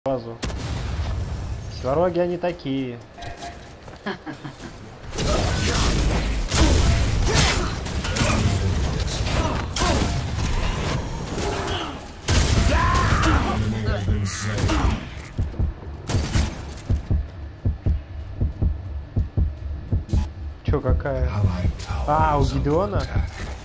базу. Свароги они такие. Чё, какая? А, у Гидеона?